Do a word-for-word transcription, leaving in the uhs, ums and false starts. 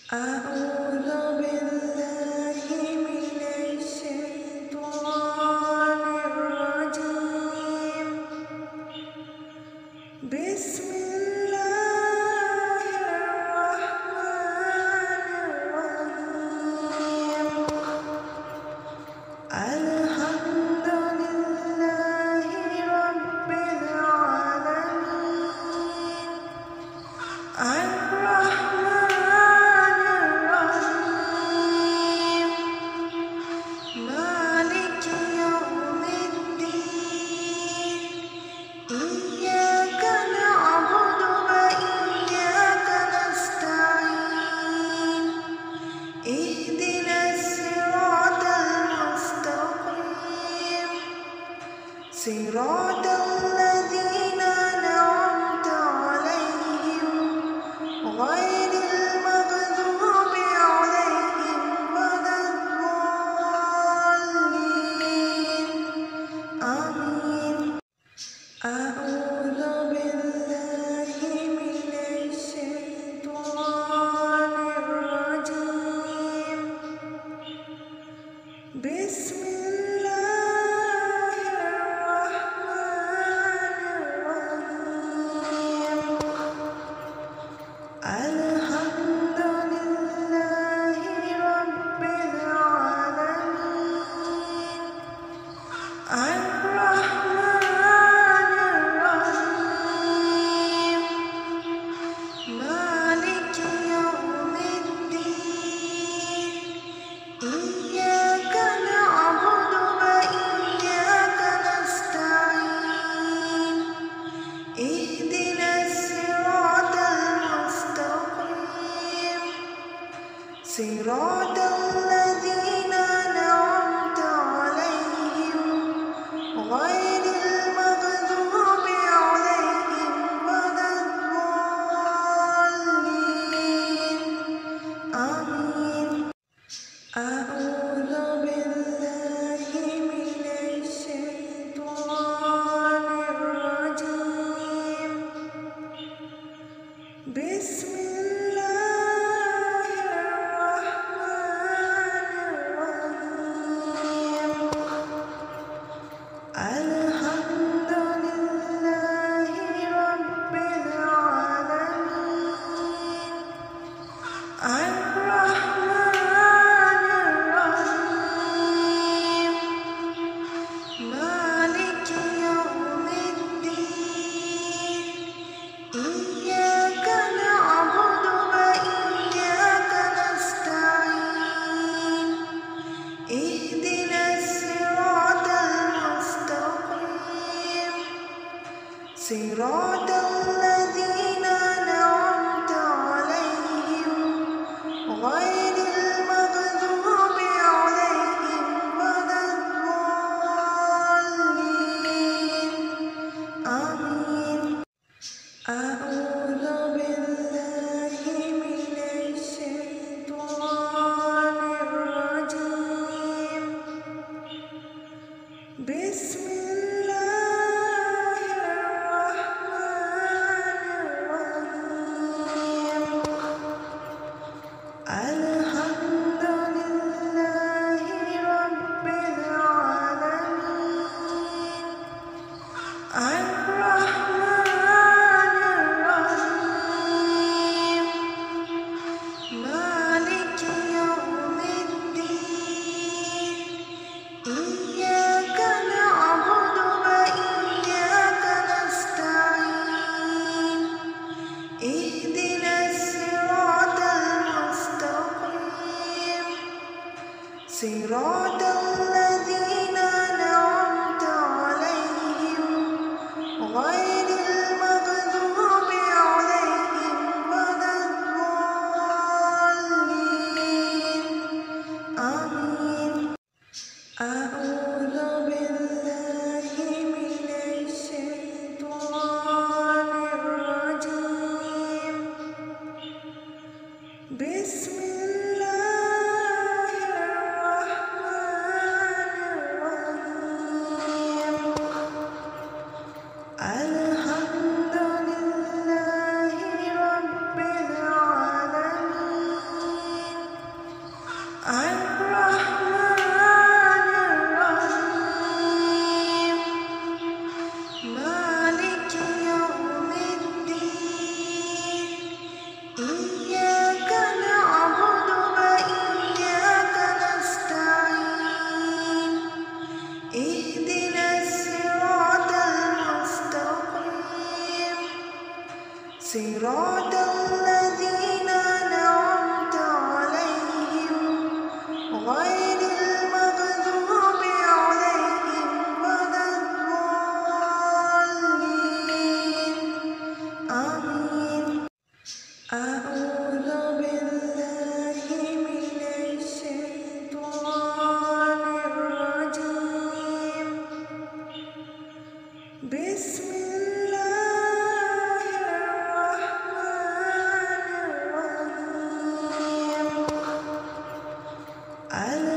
أعوذ بالله من الشيطان الرجيم. بسم الله الرحمن الرحيم. الحمد لله رب العالمين. الرحمن الرحيم. مالك يوم الدين. إياك نعبد وإياك نستعين. اهدنا الصراط المستقيم. صراط الذين أنعمت عليهم غير المغضوب عليهم ولا الضالين. آمين. أعوذ بالله من الشيطان الرجيم. بسم الله الرحمن الرحيم. الحمد لله رب العالمين. الرحمن الرحيم. مالك يوم الدين. إياك نعبد وإياك نستعين. اهدنا الصراط المستقيم. صراط الذين أنعمت عليهم غير المغضوب عليهم ولا الضالين. آمين. أعوذ بالله من الشيطان الرجيم. بسم الله الرحمن الرحيم. الحمد لله رب العالمين. الرحمن الرحيم. مالك يوم الدين. إياك نعبد وإياك نستعين. اهدنا الصراط المستقيم. صراط الذين أنعمت عليهم غير المغضوب عليهم ولا الضالين. آمين. أعوذ بالله من الشيطان الرجيم. بسم الله الرحمن الرحيم. الحمد لله رب العالمين. الرحمن الرحيم. مالك يوم الدين. إياك نعبد وإياك نستعين. اهدنا الصراط المستقيم. صراط الذين أنعمت عليهم غير المغضوب عليهم ولا الضالين. آمين. أعوذ بالله من الشيطان الرجيم. بسم الله الرحمن الرحيم. الحمد لله رب العالمين. على